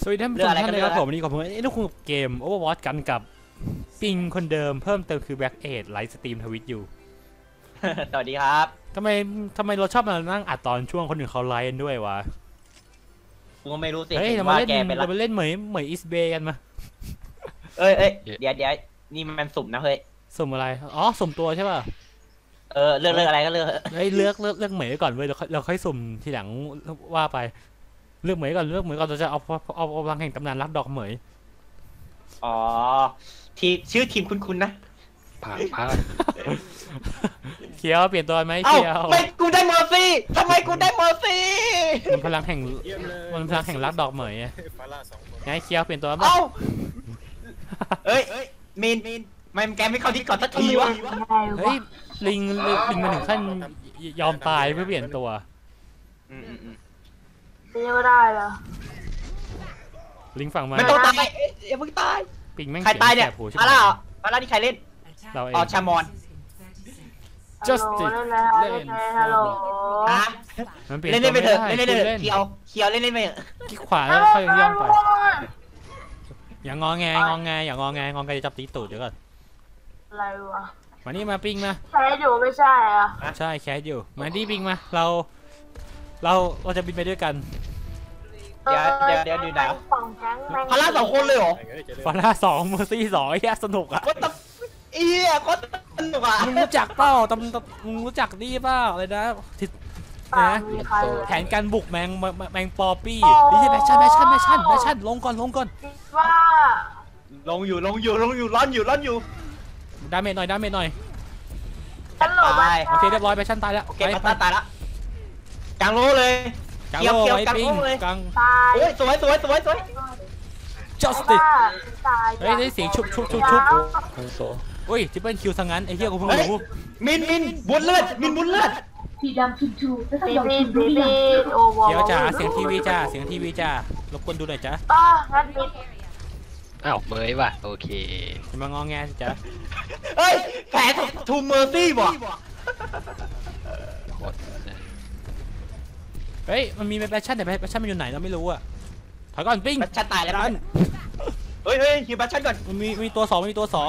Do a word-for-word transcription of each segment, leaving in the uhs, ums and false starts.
สวัสดีท่านผู้ชมท่านเลยครับผมวันนี้ขอบคุณไอ้ลูกคุณเกม Overwatch กันกับปิงคนเดิมเพิ่มเติมคือ Black Age ไลฟ์สตรีมทวิตอยู่สวัสดีครับทำไมทำไมเราชอบมานั่งอัดตอนช่วงคนอื่นเขาไลฟ์กันด้วยวะกูไม่รู้สิเฮ้ยเรามาเล่นเราไปเล่นเหมยเหมยอิสเบย์กันมาเอ้ยเอ้ยเดี๋ยวเดี๋ยวนี่มันสุ่มนะเฮ้ยสุ่มอะไรอ๋อสุ่มตัวใช่ป่ะเออเลือกเลือกอะไรก็เลือกเฮ้ยเลือกเลือกเลือกเหมยก่อนเว้ยเราเราค่อยสุ่มทีหลังว่าไปเลือกเหมยก่อนเลือกเหมยก่อนเราจะเอาเอาเอาพลังแห่งตำนานรักดอกเหมยอ๋อทีชื่อทีมคุณคุณนะผ่านผ่านเคียวเปลี่ยนตัวไหมเคียวไม่กูได้เมอร์ซี่ทำไมกูได้เมอร์ซี่มันพลังแห่งมันพลังแห่งรักดอกเหมยไงเคียวเปลี่ยนตัวมั้ยเอ้าเอ้ยมีนมีนไม่แกไม่เข้าที่ก่อนสักทีวะเฮ้ยลิงลิงมาถึงขั้นยอมตายเพื่อเปลี่ยนตัวอืมอืมอืมไม่ได้เหรอลิงฝั่งมาไม่ต้องตายอย่าเพิ่งตายปิงแม่งใครตายเนี่ยอะไรอ่ะอะไรนี่ใครเล่นเราเองอ๋อชามอน justice เล่นฮัลโหลฮะเล่นเล่นไปเถอะเล่นเล่นเถอะเคียวเคียวเล่นเล่นไปที่ขวาแล้วค่อยย่องไปอย่างงอแงงอแงอย่างงอแงงอแงจะจับตีตูดเดี๋ยวก่อนอะไรวะมานี่มาปิงมาแคสอยู่ไม่ใช่อ่ะใช่แคสอยู่มาดิปิงมาเราเราเราจะบินไปด้วยกันเดี๋ยวเดี๋ยวเดี๋ยวดูหนาวพาร่าสองคนเลยเหรอพาร่าสองเมอร์ซี่สองไอ้แย่สนุกอ่ะก็ตเอี้ยก็สนุกอ่ะมึงรู้จักเปล่าตำมึงรู้จักนี่เปล่าอะไรนะทิศนะแผนการบุกแมงแมงปอปี้นี่ใช่แมชชั่นแมชชั่นแมชชั่นแมชชั่นลงก่อนลงก่อนว่าลงอยู่ลงอยู่ลงอยู่ร้อนอยู่ร้อนอยู่ดาเมจหน่อยดาเมจหน่อยตายโอเคเรียบร้อยแมชชั่นตายแล้วโอเคตายตายแล้วกลางโลเลยกลางโลไว้ปิงกลางโอ้ยสวยสวยสวยสวย justice เฮ้ยได้เสียงชุบชุบชุบชุบอุ้ยทิปเปิลคิวทางนั้นไอ้เหี้ยกูเพิ่งรู้มินมินบุญเลือดมินบุญเลือดสีดำชุบชุบแล้วก็ยอมชุบด้วยเดี๋ยวจ้าเสียงทีวีจ้าเสียงทีวีจ้ารบกวนดูหน่อยจ้าป้างั้นมินอ้าวเบยว่ะโอเคมางอแงจ้าเฮ้ยแผลทูเมอร์ซี่บ่เฮ้ยมันมีแบชชั่นแต่แบชชั่นมันอยู่ไหนเราไม่รู้อะถอยก่อนปิ้งแบชชั่นตายแล้วเฮ้ยเฮ้ยฮิวแบชชั่นก่อนมันมีมีตัวสองมีตัวสอง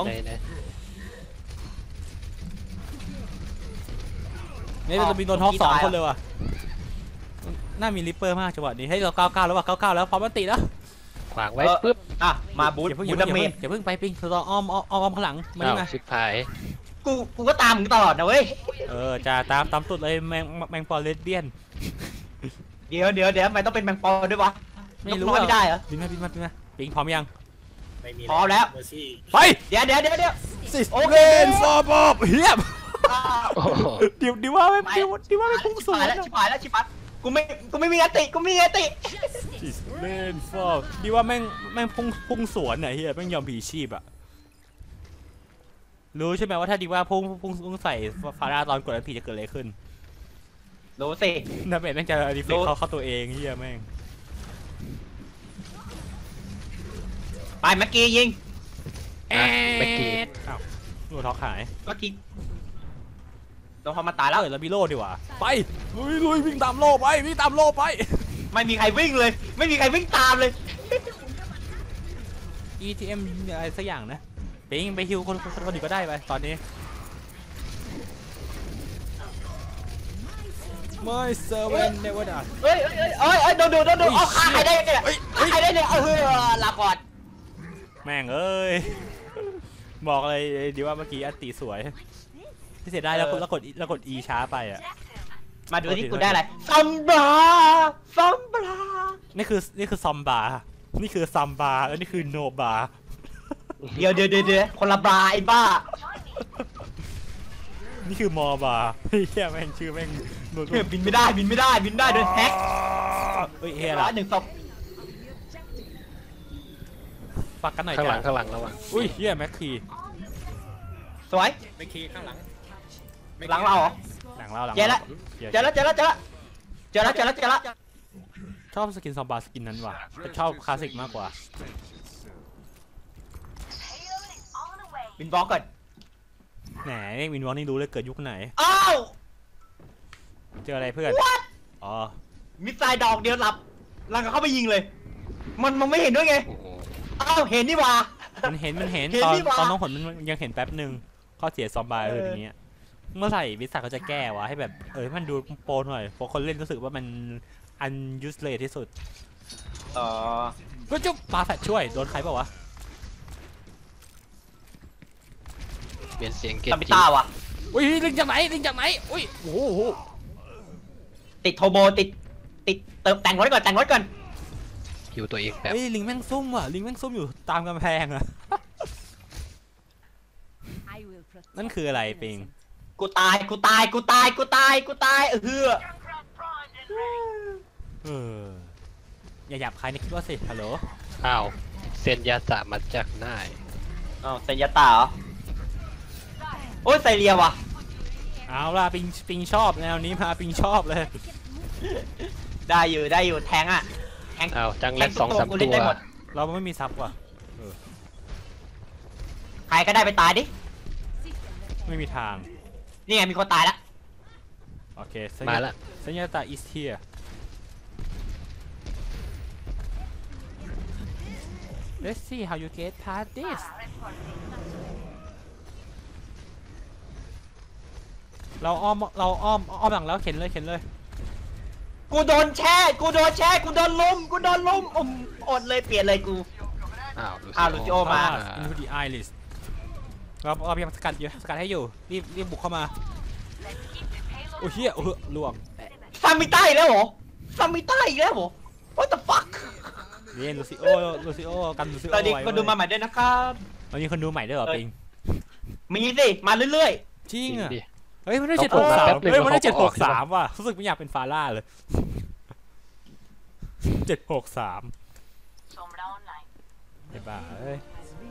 นี่เราจะมีโดนฮอกสองคนเลยว่ะน่ามีริปเปอร์มากจังหวะนี้ให้เราเก้าเก้าแล้วว่ะเก้าเก้าแล้วพร้อมมันติแล้วขวางไว้ปึ๊บอ่ะมาบูทบูทดาเมจอย่าเพิ่งไปปิ้งเราอ้อมอ้อมอ้อมข้างหลังมาดิมาชิบหายกูกูก็ตามมึงตลอดนะเว้ยเออจะตามตามตุดเลยแมงแมงปอเลสเบี้ยนเดี๋ยวเดี๋ยวเดี๋ยวมันต้องเป็นแมงปอด้วยวะไม่รู้ไม่ได้เหรอบินมาบินมาบินมาปิงพร้อมยังพร้อมแล้วไปเดี๋ยวเดี๋ยวเดี๋ยวเดี๋ยวโอเคฟอร์บอบเฮียบเดี๋ยวดีว่าไม่เดี๋ยวดีว่าไม่พุ่งสวนแล้วชิบหายแล้วชิบหายกูไม่กูไม่มีอติกูไม่มีอติเล่นฟอร์ดีว่าแม่งแม่งพุ่งพุ่งสวนไหนเฮียแม่งยอมผีชีพอะรู้ใช่ไหมว่าถ้าดีว่าพุ่งพุ่งพุ่งใส่ฟาร่าตอนกดอันตีจะเกิดอะไรขึ้นรู้สิน่าเป็นแม่งจะรีเฟกเขาเข้าตัวเองเฮียแม่งไปเมื่อกี้ยิงเอ๊ะเมื่อกี้อ้าวโดนท็อกหายเมื่อกี้โดนพอมาตายแล้วเออแล้วมีโล่ดีกว่าไปลุยลุยวิ่งตามโล่ไปวิ่งตามโล่ไปไม่มีใครวิ่งเลยไม่มีใครวิ่งตามเลยอี ที เอ็ม อะไรสักอย่างนะไปยิงไปฮิวคนคนอื่นก็ได้ไปตอนนี้ไม่เซเว่นเนวดาเฮ้ยเฮ้ยเฮ้ยเฮ้ยโดนโดนโดนเอาฆ่าใครได้เนี่ยใครได้เนี่ยเออลาก่อนแม่งเอ้ยบอกเลยดีว่าเมื่อกี้อัตติสวยที่เสียได้แล้วแล้วกดแล้วกด E ช้าไปอ่ะมาดูที่กูได้อะไรซัมบาซัมบานี่คือนี่คือซอมบานี่คือซัมบาแล้วนี่คือโนบาเดี๋ยวเดี๋ยวเดี๋ยวคนละบาไอ้บ้านี่คือมอบาพี่แค่แม่งชื่อแม่งบินไม่ได้บินไม่ได้บินได้โดนแฮกเฮ้ยเฮ้ยละหนึ่งศพปักกันหน่อยข้างหลังข้างหลังระวังอุ้ยเฮียแม็กคีสวยแม็กคีข้างหลังหลังเราเหรอหลังเราหลังเจอแล้วเจอแล้วเจอแล้วเจอแล้วเจอแล้วเจอแล้วเจอแล้วชอบสกินซอมบาสกินนั้นว่ะแต่ชอบคลาสสิกมากกว่าบินบล็อกก่อนแหนวินวอลนี่รู้เลยเกิดยุคไหนอ้าวเจออะไรเพื่อนอ๋อมิสไซล์ดอกเดียวหลับลังก็เข้าไปยิงเลยมันมันไม่เห็นด้วยไงโอ้โหอ้าวเห็นนี่หว่ามันเห็นมันเห็นเห็นตอนนี่หว่าตอนน้องผลมันยังเห็นแป๊บหนึ่งข้อเสียซอมบายคืออย่างเงี้ยเมื่อไหร่วิสัทเขาจะแก้วะให้แบบเออให้มันดูโปรหน่อยเพราะคนเล่นรู้สึกว่ามันอันยูสเลสที่สุดอ๋อก็จุ๊บปาแฟดช่วยโดนใครเปล่าวะเปลี่ยนเสียงเกตตาบิต้าวะอุ้ยลิงจากไหนลิงจากไหนอุ้ยโอ้โหติดโทโบติดติดเติมแต่งรถก่อนแต่งรถก่อนคิวตัวเองแบบเฮ้ยลิงแม่งซุ่มว่ะลิงแม่งซุ่มอยู่ตามกำแพงอะนั่นคืออะไรปิงกูตายกูตายกูตายกูตายกูตายเออเอออย่าหยาบคายในคลิปว่าสิฮัลโหลอ้าวเซนยาสะมาจากไหนอ๋อเซนยาตาเหรอโอ้ยไซเรียวะเอาล่ะปิงปิงชอบแนวนี้มาปิงชอบเลยได้อยู่ได้อยู่แทงอ่ะแทงอ้าวจังแทเล่งนสองสามกูตัเล่นวได้หมดเราไม่มีซับว่ะใครก็ได้ไปตายดิไม่มีทางนี่ไงมีคนตายแล้วโอเคมาละสัญญาตา is here let's see how you get past this เราอ้อมเราอ้อมอ้อมหลังแล้วเข็นเลยเข็นเลยกูโดนแช่กูโดนแช่กูโดนลุมกูโดนลุมอมอดเลยเปลี่ยนเลยกูอ้าวอ้าวลูซิโอ มาอินทูดีไอริสเราเราพยายามสกัดอยู่สกัดให้อยู่รีบรีบบุกเข้ามาโอ้เฮียเออล่วงซามิต้าอีกแล้วเหรอซามิต้าอีกแล้วเหรอ what the fuck เรียนลูซิโอลูซิโอกันลูซิโอตอนนี้ไว้คนดูมาใหม่ด้วยนะครับตอนนี้คนดูใหม่ด้วยเหรอเอ้ยปิงมีสิมาเรื่อยจริงจริงอ่ะดิเฮ้ยมันได้ต้เจ็อดงหกสามแป๊บนึงเฮ้ยมันได้เขาเจ็ดอหอกกสามว่ะรู้สึกไม่อยากเป็นฟาร่าเลยเจ็ดหกสามไอ้บ้าเอ้ย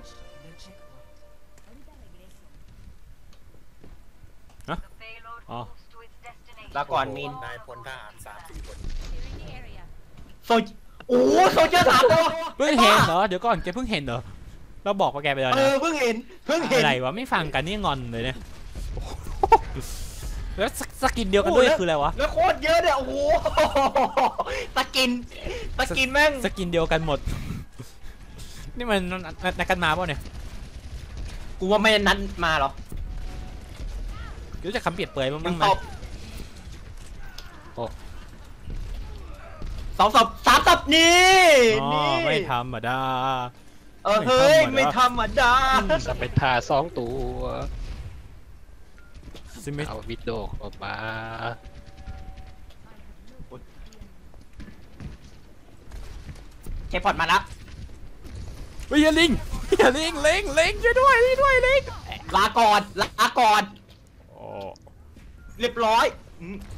ฮะอ๋อๆลาก่อนมีนนายพลทหารสามสี่คนโซโอ้โซเจอร์สามตัวเพิ่งเห็นเหรอเดี๋ยวก่อนแกเพิ่งเห็นเหรอเราบอกว่าแกไปแล้วเอนะอเพิ่งเห็นเพิ่งเห็นอะไรวะไม่ฟังกันนี่งอนเลยเนี่ยแล้วสสกินเดียวกันด้วยคืออะไรวะแล้วโคตรเยอะเนี่ยโอ้โหสกินสกินแม่งสกินเดียวกันหมดนี่มันนัดกันมาเปล่าเนี่ยกูว่าไม่นั้นมาหรอกรู้จักคำเปรียบเปรยบ้างมึงไหมตบสองศพสามศพนี่อ๋อนี่ไม่ธรรมดาเออเฮ้ยไม่ไม่ธธรรรรมมดาดาจะไปทาสองตัวซิมิเอาวิดโดออกมาเชฟพอดมาแล้วเฮ้ยอย่าลิงอย่าลิงลิงลิงช่วยด้วยช่วยด้วยลิงลาก่อนลาก่อนโอ้เรียบร้อยอืม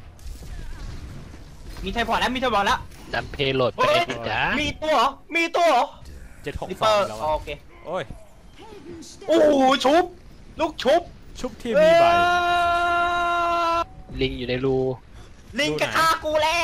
มีเทพอดแล้วมีเทพอดแล้วดันเพโหลดไปเฮ้ยดิจ้ามีตัวเหรอมีตัวเหรอเจ็ดหกลิปสเปออง ร์แล้วอ๋ออะโอเคโอ้ยโอ้โหชุบลูกชุบชุบทีมมีใบลิงอยู่ในรูลิงดูไหนกระฆ่ากูแล้ว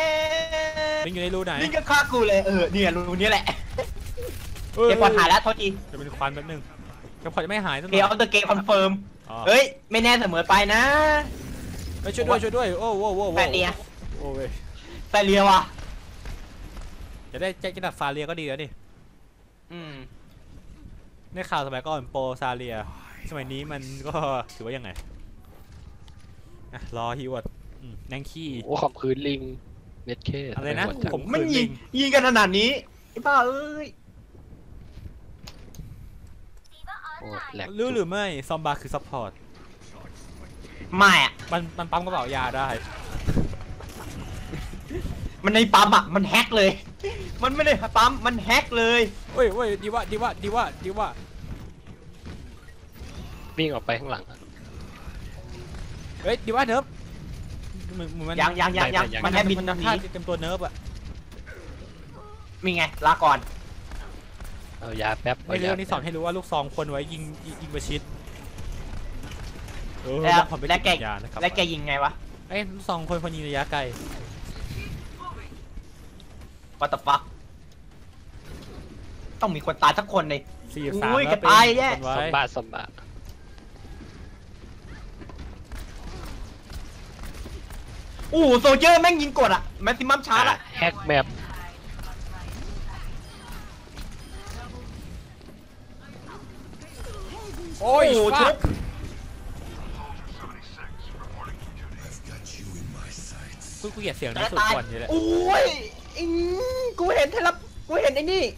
ลิงอยู่ในรูไหนลิงกระฆ่ากูเลยเออเนี่ยรูนี้แหละเฮ้ยเกมพอดหายแล้วโทษทีจะเป็นควันแป๊บนึงเกมพอดจะไม่หายสักหเกน่มอยเอาเดอะเกมคอนเฟิร์มอ๋อเฮ้ยไม่แน่เสมอไปนะเฮ้ยช่วยด้วยช่วยด้วยโอ้โหโอ้โหแปดเรียโอ้ยแต่เรียวอ่ะจะได้แจ็คจะดับฟาเรียก็ดีแล้วดิอืมในข่าวสมัยก่อนโปรซาเรียสมัยนี้มันก็ถือว่ายังไงอ่ะรอฮีวอดอืมแนงขี้โอ้ขอบคืนลิงเม็ดเคสอะไรนะหัวจังผมมันยิงยิงกันขนาดนี้ไอ้บ้าเอ้ยโอ้แหลกรู้หรือไม่ซอมบาคือซัพพอร์ตไม่อะมันมันปั๊มกระเป๋ายาได้มันในปั๊มอ่ะมันแฮกเลย มันไม่ได้ปั๊มมันแฮกเลยเว้ยเว้ยดีว่าดีว่าดีว่าดีว่าวิ่งออกไปข้างหลังอะเฮ้ยดีว่าเนิร์ฟเหมือนเหมือนมันยังยังยังยังยังมันแค่บินมันทางทำท่านี้เต็มตัวเนิร์ฟอะมีไงลาก่อนเอายาแป๊บไอ้เรื่องนี้สอนาแป๊บให้รู้ว่าลูกซองควรไว้ยิงยิงยิงประชิดเออแล้วความเป็นและแกจิตวิญญาณนะครับและแกยิงไงวะไอ้ยลูกซองควรควรยิงระยะไกล What the fuck ต้องมีคนตายสักคนเลยสี่สามอุ้ยแล้วกระต่ายแย่เป็นคนสไว้มบัติสมบัติอู้โซเจอร์แม่งยิงกดอ่ะแม็กซิมัมชาร์จอ่ะอ่ะแฮกแมปโอ้ยโอ้โหฟัชุกบกูกูเกลียดเสียงจะนี้สุดตายก่อนนี่แหละโอ้ยอิงกูเห็นเทเลกูเห็นไอ้นี่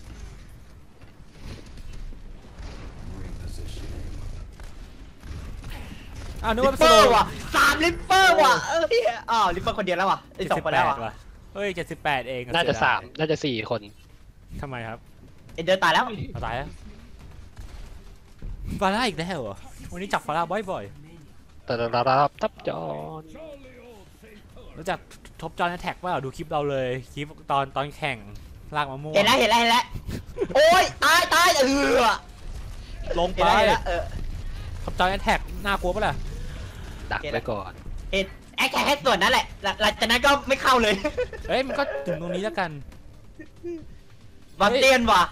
อ้าวนึกลิว่าปเป็นเปสอโลร์ว่ะสามลิปเปอร์ว่ะเออเหี้ยอ้าวลิปเปอร์คนเดียวแล้วว่ะไอ้สองคนแล้วว่ะว่ะเฮ้ยเจ็ดสิบแปดเองน่าจะเสียดยสามน่าจะสี่คนทำไมครับเอ็นเดอร์ตายแล้วเอาตายแล้วฟาร่าอีกแล้วเหรอวันนี้จับฟาร่าบ่อยตะระรับตับจอนๆรู้จักทบจอนแท็กว่าดูคลิปเราเลยคลิปตอนตอนแข่งลากมะม่วงเห็นแล้วเห็นแล้วเห็นแล้วโอ้ยตายตายเออลงเห็ไปนแล้วเห็นแล้วเออทบจอนแท็กน่ากลัวปะล่ะดักไว้ก่อนเห็นแอคแค่แค่ส่วนนั้นแหละหลังหลังจากนั้นก็ไม่เข้าเลยเอ้ยมันก็ถึงตรงนี้แล้วกันวันเตียนว่ะ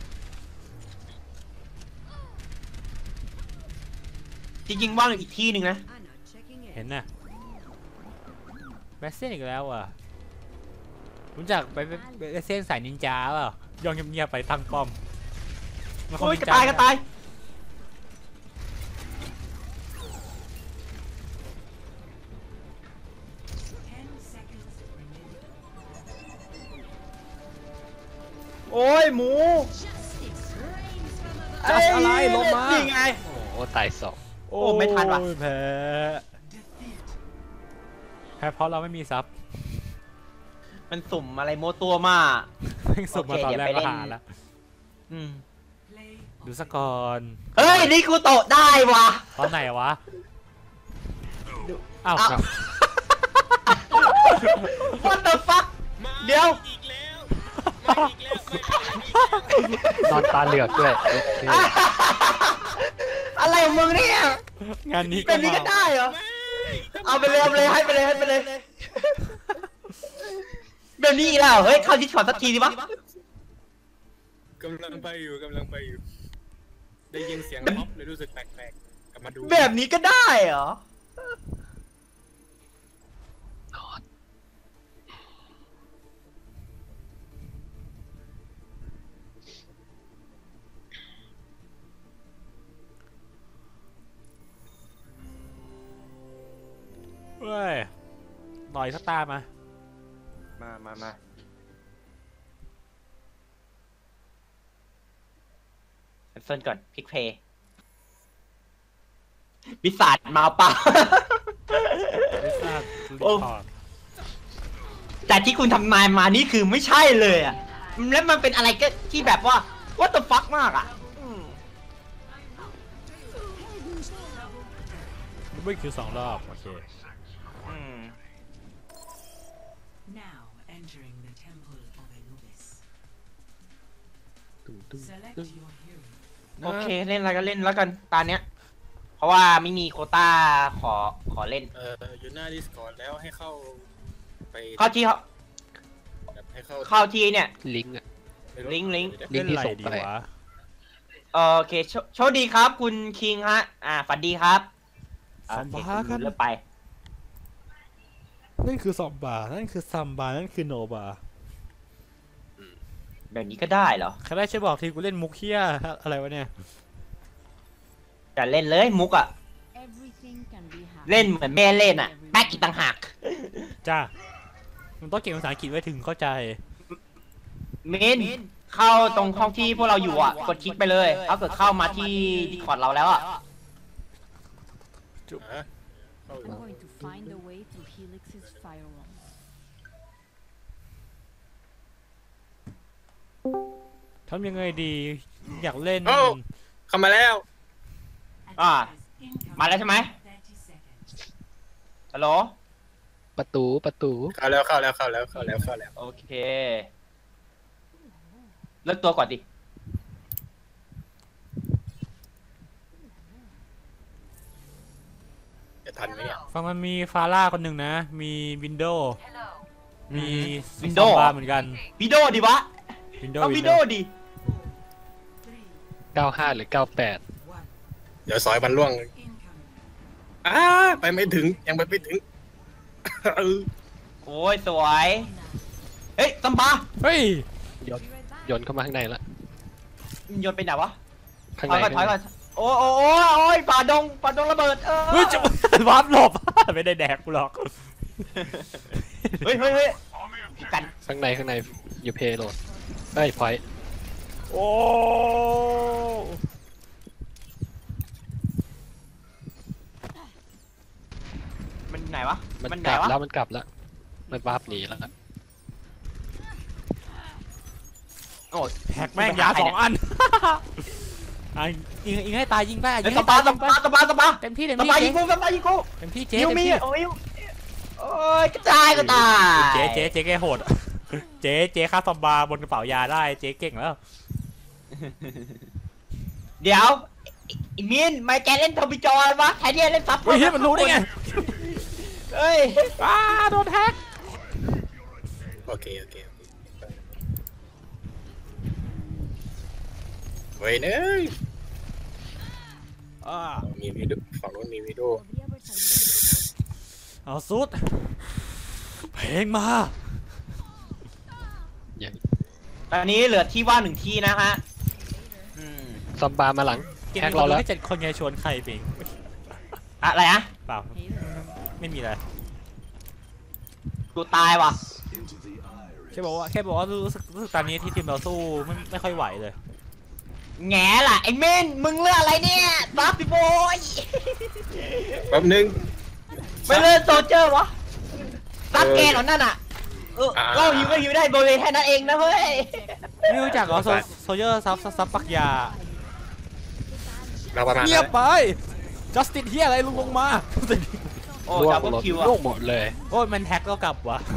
จริงๆว่างอีกที่หนึ่งนะเห็นน่ะแบสเซนอีกแล้วอ่ะรู้จักไปไปไปแบสเซนสายนินจาเปล่าย่องเงียบๆไปตั้งป้อมมันคงโอ้ยนิกนระจตายกระตายโอ้ยหมูจัสอะไรลงมานี่ไงโอ้ตายสองโอ้ไม่ทันว่ะโอ้ยแพ้แพ้เพราะเราไม่มีซับมันสุ่มอะไรโมตัวมาเพิ่งสุกมาตอนแรกโอเคเดี๋ก็ยวไปเล่นหาแล้วอืมดูสก่อนเฮ้ย นี่กูโตะได้ว่ะตอนไหนวะอ้าวอ้าว What the fuck เดี๋ยวนอนตาเหลือกด้วยโอเคอะไรของมึงเนี่ยงานนี้เป็นนี้ก็ได้เหรอ เอาไปเลยเอาไปเลยให้ไปเลยให้ไปเลยเดี๋ยวนี้อีกแล้วเฮ้ยเข้าดิสคอร์ดสักทีดิวะกำลังไปอยู่กำลังไปอยู่ ได้ยินเสียงม็อบเลยรู้สึกแปลกๆกลับมาดูแบบนี้ก็ได้เหรอนอนเว้ยต่อยสตาร์มามามามาแคนเซิลก่อนพิกเพย์วิสาดมาเปล่าไม่ทราบโอ้ แต่ที่คุณทำนายมานี่คือไม่ใช่เลยอ่ะ แล้วมันเป็นอะไรก็ที่แบบว่า what the fuck มากอ่ะอืมไม่คิวสองรอบโอเคอืม Now entering the temple of Anubis. ตุ้งตุ้ง Select ตุ้ง your hero. โอเค เล่นอะไรก็เล่นแล้วกันตอนเนี้ย เพราะว่าไม่มีโควต้าขอขอเล่นเอออยู่หน้า Discord แล้วให้เข้าไปเข้าที่เขาแบบให้เข้าเข้าที่เนี่ยลิงก์อะไม่รู้ลิงก์ลิงก์ลิงก์ที่ส่งเล่นไปอะไรดีวะโอเคโชโชคดีครับคุณคิงฮะ อ่าฝันดีครับซัมบาโอเคกันเริ่มไปนั่นคือซอมบานั่นคือซัมบานั่นคือโนบาแบบนี้ก็ได้เหรอใครได้ช่วยบอกทีกูเล่นมุกเฮียอะไรวะเนี่ยจะเล่นเลยมุกอ่ะ Everything can be hacked. เล่นเหมือนแม่เล่นอ่ะแม่กินต่างหากจ้ามันต้องเก่งภาษาอังกฤษไว้ถึงเข้าใจมินเข้าตรงห้องที่พวกเราอยู่อ่ะ กดคลิกไปเลยถ้าเกิดเข้ามาที่ดิคอร์ดเราแล้วอ่ะฮะเข้าอยู่ I'm going to find a way through Helix's firewall. ทำยังไงดี อยากเล่นเอ้าเข้ามาแล้วอ่า Incoming มาแล้วใช่ไหม thirty seconds. ฮัลโหลประตูประตูเข้าแล้วเข้าแล้วเข้าแล้วเข้าแล้วเข้าแล้วโอเค เลิกตัวก่อนดิจะทันไหมเนี่ยฟังมันมีฟาร่าคนหนึ่งนะ มีวินโดว์มี Windows ซัมบาเหมือนกันวิดีโอดิวะวินโดว์เอาวิดีโอดิเก้าห้าหรือเก้าแปด One. เดี๋ยวซอยบันล่วง Incoming. อ้าไปไม่ถึงยังไปไม่ถึง เออโอ้ยสวย เฮ้ยซัมบาเฮ้ยโยนโยนเข้ามาข้างในละโยนไปไหนวะข้างถอในยก่อนถอยก่อนถโอ้โอ้โอ้โอ้ยป่าดงป่าดงระเบิดเออเฮ้ยจะวาร์ปหลบ ไม่ได้แดกกูหรอกเฮ้ยเฮ้ยเฮ้ยกันข้างในข้างในยูเพโหลดเอ้ยพอยโอ้มันไหนวะมันมันไหกนลับวะแล้วมันกลับแล้วมันวาร์ปหนีแล้วโอ้ยแฮกแม่งยาสองอัน อ่ะยิงยิงให้ตายยิงไปยิเฮ้ยงสให้ปาตายสปาสปาสปาเต็มที่เต็มสที่ปายิเจ๊งกูสปายิงกูเต็มที่เจ๊ยิวเต็มมีที่โอ้ยโอ้ยกระจายก็ตายเจ๊เจ๊เจ๊แกโหด เจ๊เจ๊ค่าซอมบาบนกระเป๋ายาได้เจ๊เก่งแล้วเดี๋ยวไอ้มินไม่แกเล่นทอมบิจอยวะแทนที่จะเล่นซับเฮ้ยเฮ้ยมันรู้ได้ไงเฮ้ยอ้าโดนแฮกโอเคโอเคโอเคเว้ยเอ้ยอ่ามีวิดีโอฝั่งนู้นมีวิดีโอ Podría haber salido mejor. เอาสุดเพลงมาอย่างตอนนี้เหลือที่ว่างหนึ่งที่นะฮะอืมซอมบามาหลังกินแฮกเราเราแล้วไม่เจ็ดคนไงชวนใครเพลงอะไรอะเปล่า Hey there. ไม่มีอะไรกูตายว่ะแค่บอกว่าแค่บอกว่ารู้สึกรู้สึกตอนนี้ที่ทีมเราสู้ไม่ไม่ค่อยไหวเลยแง่ล่ะไอ้เมนมึงเลือกอะไรเนี่ยบัฟพี่โบยแป๊บนึงไม่เลือกโซเจอร์วะซับเกนเหรอนั่นอ่ะเอออ่าเราหิวก็หิวได้บริเวณแค่นั้นเองนะเว้ยไม่รู้จักเหรอโซโซเยอร์ซับซับซับปักยาเราประมาณเงียนั้บนไปจัสตินเฮียอะไรลุงลงมาโอ้ร่วดับงเบิลหมดคิวอะร่วงหมดเลยโอ้ยมันแฮกก็กลับวะ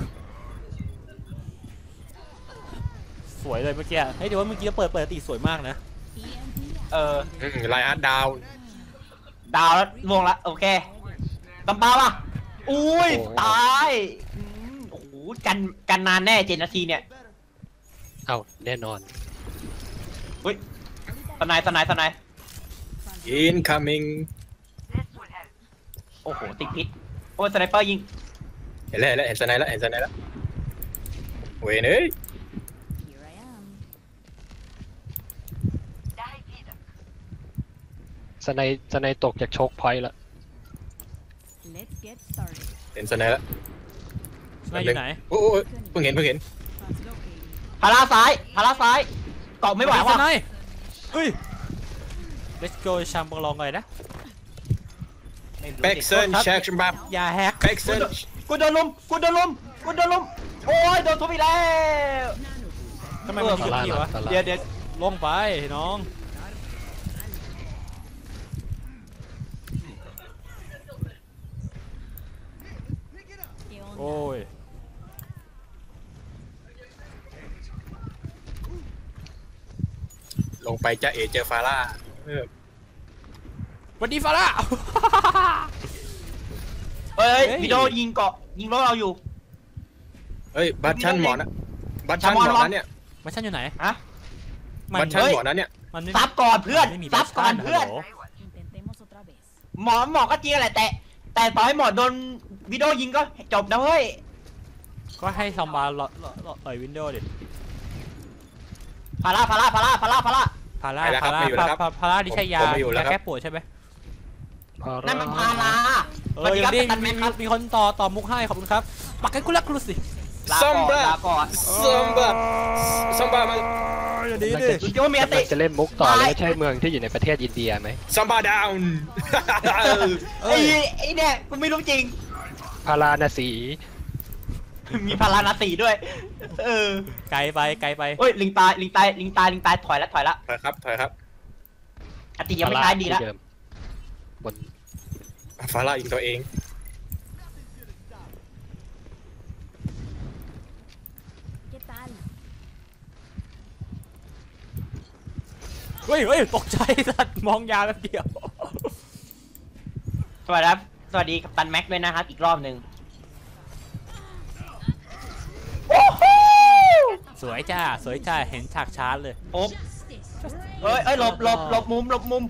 สวยเลยเมื่อกี้เฮ้ยเดี๋ยวว่าเมื่อกี้เราเปิดเปิดตีสวยมากนะ E M P เอออืมไลน์อาร์ตดาวน์ดาวแล้วลงละโอเคตำปาว่ะอุ้ยตายอืมโอ้โหกันกันนานแน่เจ็ดนาทีเนี่ยเอ้าแน่นอนอุ้ยสไนายสไนายสไนายอินคัมมิ่งโอ้โหติดพิษโอ้ยสไนเปอร์ยิงเห็นแล้วเห็นแล้วเห็นสไนแล้วเห็นสไนแล้วเว้ยเอ้ย Here I am. สไนสไนตกจากโชคพอยต์ละ Let's get started. เห็นสไนแล้วนายอยู่ไหนโอ้โหเพิ่งเห็นเพิ่งเห็น Translocating. พาราซ้ายพาราซ้ายเกาะไม่ไหวสว่ะไนด์เฮ้ย let's go ชัมบังลองเลยนะแบ็กเซนแช็คบับอย่าแฮกแบ็กเซนกูโดนลุมกูโดนลุมกูโดนลุมโอ้ยโดนทุบอีกแล้วทำไมมันตายิงล่าพี่หลัวะงตาล่าเดี๋ยวเดี๋ยวลงไปน้องโอ้ยลงไปจะเอเจอฟาร่าเออวันดีฟาร่าเฮ้ยเฮ้ยวิดีโอยิงเกาะยิงรถเราอยู่เฮ้ยบัตชันหมอนะบัตชันหมอนะเนี่ยมันชั้นอยู่ไหนฮะมันบัตชันหมอนะเนี่ยมันไม่ซับก่อนเพื่อนไม่มีซับก่อนแบตชั่เพื่อนฮัลโหล Intentemos otra vez. หมอหมอก็จริงแหละแต่ แต่ต่อให้หมอโดนวิดีโอยิงก็จบนะเฮ้ยก็ให้ซอมบาร์เอ่ยวินโดว์ดิพาราพาราพาราพาราพาราพาร่าไปแล้วคพารับร่าไม่อยู่แล้วครับพาพาร่าที่ใช้ยาผมไม่อยู่แล้วยาครับแก้ปวดใช่ไหมพอนั่นมันพาราเอสวัสอดีอคย่ารับงนี้กัปตันแมมีนครับมีคนต่อต่อมุกให้ขอบคุณครับปักกันกุลักกุลสิลาซัมก่อนบ้าลาก่อนซัมบ้าซัมบ้ามาอย่างนี้กำลังดิจะคิดว่ามีอติกำลังจะเล่นมุกต่อเลยไม่ใช่เมืองที่อยู่ในประเทศอินเดียไหมซัมบ้าดาวน์ไอ้ไอ้เนี่ยกูไม่รู้จริงพาราณสีมีพารานาตีด้วย เออไกลไปไกลไปเฮ้ยลิงตายลิงตายลิงตายลิงตายถอยละถอยละถอยครับถอยครับอติยังไม่ตายดีละที่เดิมบนฟาร่ายิงตัวเอง ¿Qué tal? เฮ้ยเฮ้ยตกใจสัตว์มองยาแป๊บเดียวสวัสดีครับสวัสดีกัปตันแม็กด้วยนะครับอีกรอบหนึ่งโอ้โหสวยจ้าสวยจ้าเห็นฉากชาร์จเลยโอ้เอ้ยเอ้ยหลบหลบหลบมุมหลบมุม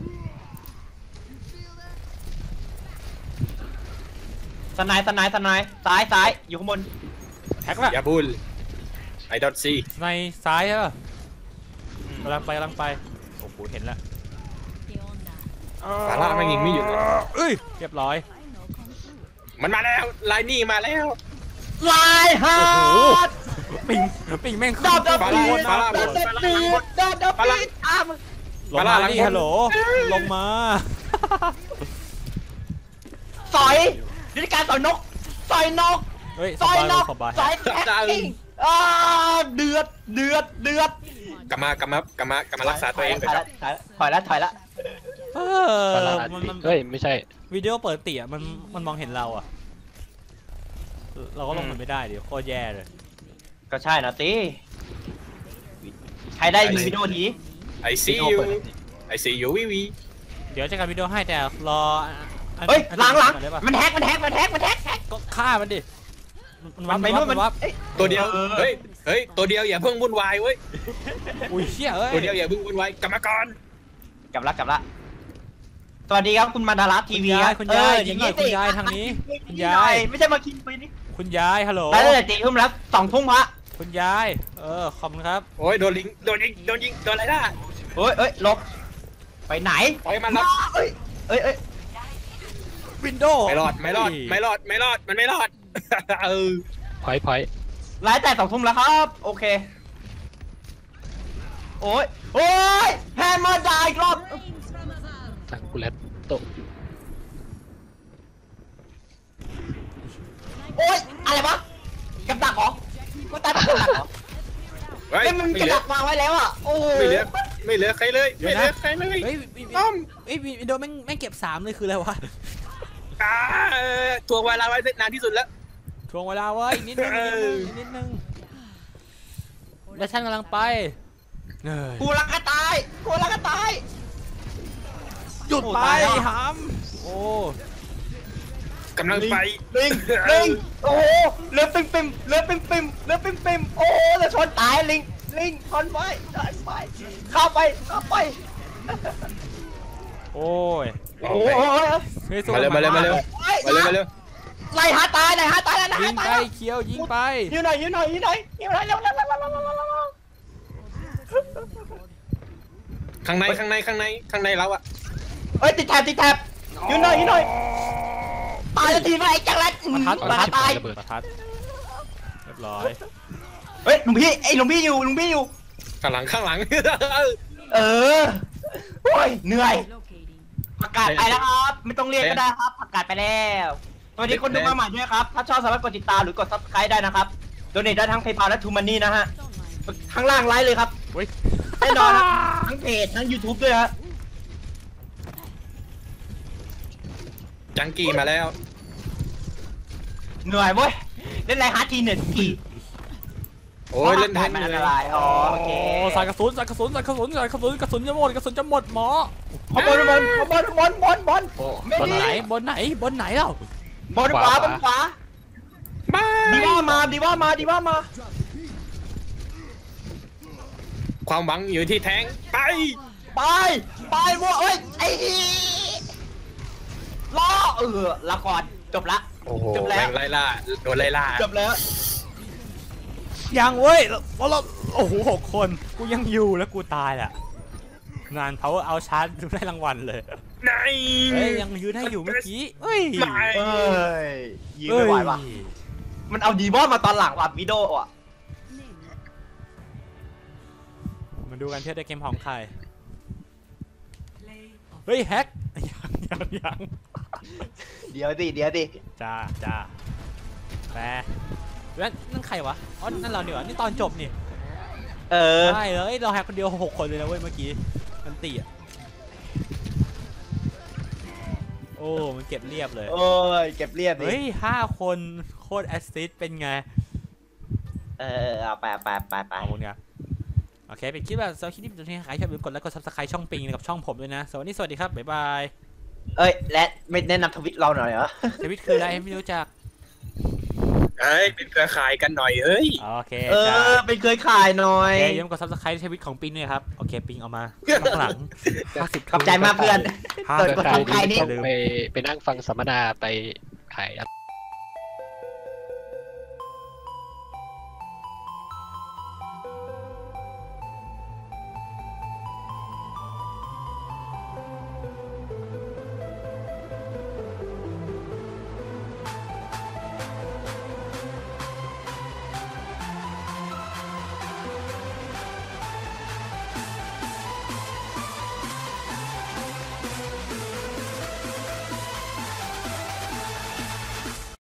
สไนายสไนายสไนายซ้ายซ้ายอยู่ข้างบนแฮกละยาบุลไอดอทซีในซ้ายใช่ป่ะกำลังไปกำลังไปโอ้โหเห็นแล้ว ¿Qué onda? ฟาร่าไม่ยิงไม่หยุดเลยเอ้ยเรียบร้อยมันมาแล้วไลนี่มาแล้วลายฮาโอ้โหร์ดปิงปิงแม่งดอบดอบฟาปีร่าดฟาร่าดอบดอบปีดดอบดอบปีดอ้ามลงมาดิฮัลโหลลงมาสอยยุทธการสอยนกสอยนกเฮ้ยสสอยบายนกสบายสอยแท็กกิ้งอ่าเดือดเดือดเดือดกลับมากลับมากลับมากลับมารักษาตัวเองถเถอยอะคละรับถอยละถอยละถอยละเอพาราอนามันสีมันเฮ้ยไม่ใช่วิดีโอเปิดติอ่ะมันมันมองเห็นเราอ่ะ เราก็ลงมันไม่ได้เดี๋ยวโคตรแย่เลยก็ใช่นะตีใครได้ยิงวิดีโอทีไอซียูไอซียูวีวีเดี๋ยวจะการวิดีโอให้แต่รออันเฮ้ยอันหลังหลังอันนี้ก่อนได้ปะมันแฮกมันแฮกมันแฮกมันแฮกแฮกก็ฆ่ามันดิ มันวัมับนไปมันนู่วับนมัมัน นวับเอ้ยตัวเดียวออเฮ้ยเฮ้ยตัวเดียวอย่าเพิ่งวุ่นวายเว้ยอุ้ยเชี่ยเอ้ยตัวเดียวอย่าเพิ่งวุ่นวายกลับมาก่อนกลับละกลับละสวัสดีครับคุณมาดารัสทีวีคุณยายคุณยายยิงหน่อยคุณยายทางนี้ คุณยายไม่ใช่มาคิงปีนี่คุณยายฮัลโหลได้เลยตีทุ่มแล้วสองทุ่มพระคุณยาย เออขอบคุณครับโอ้ยโดนลิงโดนยิงโดนยิงโดนอะไรล่ะเฮ้ยเอ้ยหลบไปไหนปล่อยมันรับเอ้ยเอ้ยเอ้ยวินโดว์ไม่รอดไม่รอดไม่รอดไม่รอดมันไม่รอด เออพอยพอยไลฟ์แต่สองทุ่มแล้วครับโอเคโอ้ยโอ้ยแฮมเมอร์ได้อีกรอบทางกูเลตโตโอ้ยอะไรวะกับดักเหรอก็ตายกับดักเหรอเฮ้ยเอ้ยมันไม่กระเหลือดักวางไว้แล้วอ่ะโอ้โหไม่เหลือไม่เหลือใครเลยไม่เหลือใครเลยเฮ้ยวินต้อมเฮ้ยวินโดว์แม่งแม่งเก็บสามเลยคืออะไรวะอ่าตัวเวลาไว้นานที่สุดแล้วทวงเวลาไว้อีกนิดนึงอีกนิดนึงแล้วฉันกำลังไปเฮ้ยกูรักกระตายกูรักกระตายหยุดโอ้ไปตายแล้วหำโอ้กำลังไปลิงลิงโอ้โหเลือดปิ่มปิ่มเลือดปิ่มปิ่มเลือดปิ่มปิ่มโอ้โหจะชนตายลิงลิงชนไว้ชนไปเข้าไปเข้าไปโอ้ยโอ้โหฮ้ยสู้มาเร็วมาเร็วมาเร็ว มาเร็วมาเร็วไล่หาตายไล่หาตายไล่ยิหาง ตาไปยเคียวยิงไปยิงหน่อยยิงหน่อยยิงหน่อยยิงหน่อยเร็วเร็วเร็วเร็วเร็วเร็วเร็วเร็วข้างในข้างในข้างในข้างในเราอะเฮ้ยติดแถบติดแถบยิงหน่อยยิงหน่อยตายทีไปไอ้จังไรประทัดตายตายระเบิดประทัดเรียบร้อยเฮ้ยหลวงพี่ไอ้หลวงพี่อยู่หลวงพี่อยู่ข้างหลังข้างหลังเออโอ้ยเหนื่อย Locating. ประกาศไปแล้วครับไม่ต้องเรียกก็ได้ครับประกาศไปแล้วสวัสดีคนดูมาใหม่ด้วยครับถ้าชอบสามารถกดติดตามหรือกดซับสไครต์ได้นะครับโดเนทได้ทั้ง PayPal และ ทูมันนี่นะฮะ Don't mind. ข้างล่างไลฟ์เลยครับเฮ้ยแน่นอนนะทั้งเพจทั้ง YouTube ด้วยฮะจังกี้มาแล้วเหนื่อยเว้ยเล่นไรฮาร์ดทีเหนื่อยทุกทีโอ้ยเล่นแทนมันเลอันตยรายอ๋อโอเคโอ้ใส่กระสุนใส่กระสุนใส่กระสุนใส่กระสุนกระสุนจะหมดกระสุนจะหมดหมอขบวนบอลขบวนบอลบอลบอลโอ้ไม่บนดีไหนบนไหนบนไหนเล่าบอลขวาบอลขวาบาดียว่ามาดีว่ามาดีว่ามาความหวังอยู่ที่แทงไปไปไปวัวเอ้ยไอ้ล้อเออละก่อนจบละโอ้โหจบแล้วแม่งไล่ล่าโดนไล่ล่าจบแล้วยังเว้ยเราเราโอ้โหหกคนกูยังอยู่แล้วกูตายแหละงานเขาเอาชาร์จได้รางวัลเลยไหนเฮ้ยยังยืนให้อยู่เมื่อกี้เฮ้ยไม่เอ้ยยืนไม่ไหวว่ะมันเอาดีบอลมาตอนหลังว่ะวิดีโออ่ะมาดูกันเที่ยวได้เกมของใคร Play of เฮ้ยแฮกยังยังยังเดี๋ยวดิเดี๋ยวดิจ้าจ้าแปรแล้วนั่นใครวะอ๋อนั่นเราดีกว่านี่ตอนจบนี่เออใช่เลยเราแฮกคนเดียวหกคนเลยนะเว้ยเมื่อกี้มันตีอ่ะโอ้มันเก็บเรียบเลยโอ้ยเก็บเรียบดิเฮ้ยห้าคนโคตรแอสซิสต์เป็นไงเออเอาไปเอาไปไปไปขอบคุณครับโอเคเป็นคลิปแบบสำหรับคลิปนี้เป็นที่ใครชอบอย่าลืมกดไลค์กดซับสไครต์ช่องปิงกับช่องผมด้วยนะสวัสดีสวัสดีครับบ๊ายบายเอ้ยและไม่แนะนำทวิตเราหน่อยเหรอชีวิตคืออะไรไม่รู้จักเฮ้ยเป็นเครือข่ายกันหน่อยเฮ้ยโอเคเอจ้าอเป็นเคยขายหน่อโอย เคอย่าลืมกดซับสไครต์ชีวิตของปิงด้วยครับโอเคปิงเอามาข้างหลังห้าสิบขอบใจมากเพื่อนห้าเปิดสิบกดใครทำใครนี่ต้องไปไปนั่งฟังสัมมนาไปขาย